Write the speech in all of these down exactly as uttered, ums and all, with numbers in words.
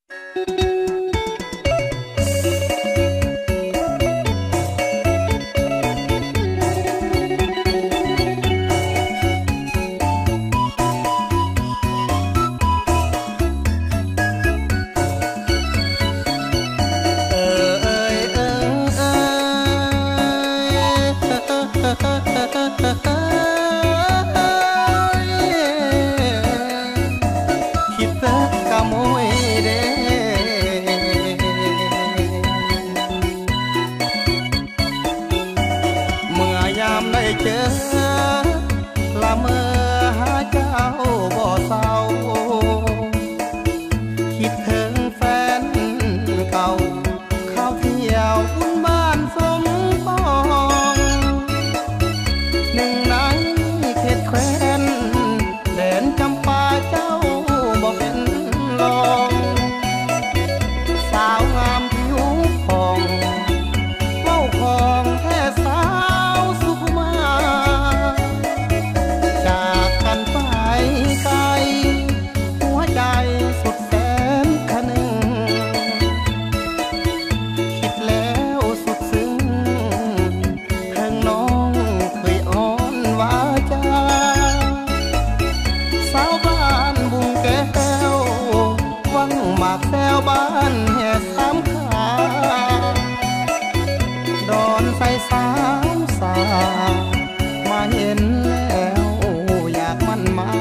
เจอละเมอหาเจ้าบ่เศร้าคิดถึงแฟนเก่าเข้าเที่ยวบุญบ้านสมปองหนึ่งในเขตแคว้นแดนจำปาเจ้าบ่เป็นรองสาวงามผิวผ่องเว้าของแท้สาวสุขุมาจากกันไปไกลหัวใจสุดแสนคะนึงคิดแล้วสุดซึ้งเพิ่งน้องเคยอ้อนวาจาสาวบ้านบุงแก้ววังหมากแซวบ้านแห่สามขาดอนใส่สาวสามาเห็นแล้วอยากมันมา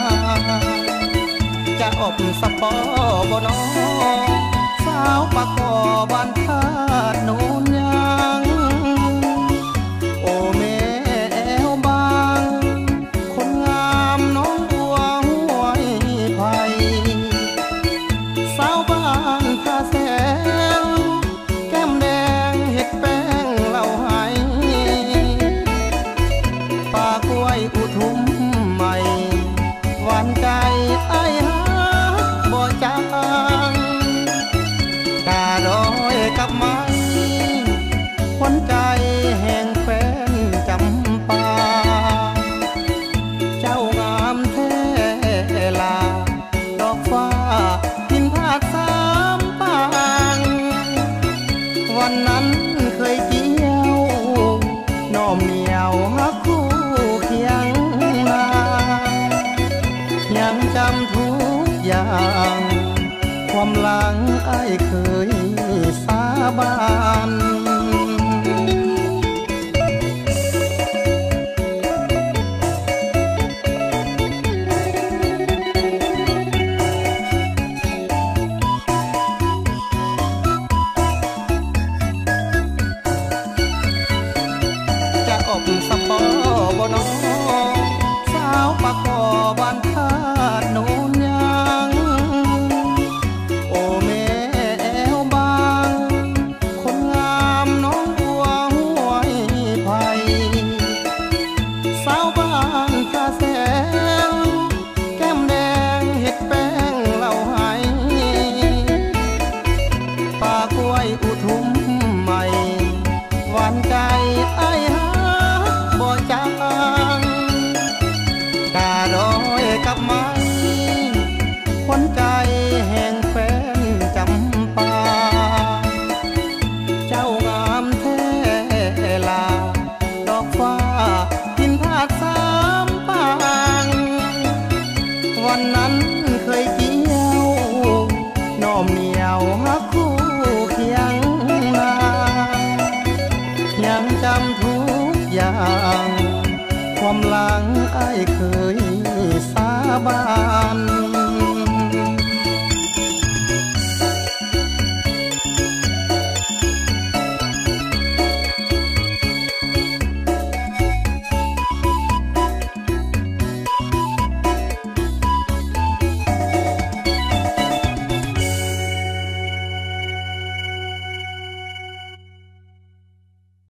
จะอบสปอบนอสาวปากบ่อบ้านธาตุโนนยังโอแม่แอวบางคนงามน้องบัวห้วยไผ่สาวบ้านท่าแสงแก้มแดงเห็ดแป้งเหล่าไหปากกล้วยอุทุมใหม่หวานใจไอ้หาบ่จางตาดอยกับไม้ขวัญใจแห่งแฟนจำปาเจ้างามแท้ลาดอกฟ้าทินพาดสามปางวันนั้นเคยเกี่ยวน้อมเหนียวฮักคู่เคียงนายังจำทุกอย่างความหลังไอ้เคยสาบานจะอบสปอบนอสาวปากบ่อบ้านธาตุโนนยังโอแม่แอวบางคนงามน้องบัวห้วยไผ่สาวบ้านท่าแสงแก้มแดงเห็ดแป้งเหล่าไหปากกล้วยอุทุมใหม่หวานใจไอ้หาบ่จางตาดอยกับไม้ขวัญใจแห่งแฟนจำปาเจ้างามแท้ลาดอกฟ้าทินพาดสามปางวันนั้นเคยเกี่ยวน้อมเหนียวฮักคู่เคียงนายังจำทุกอย่างความหลังไอ้เคยสาบาน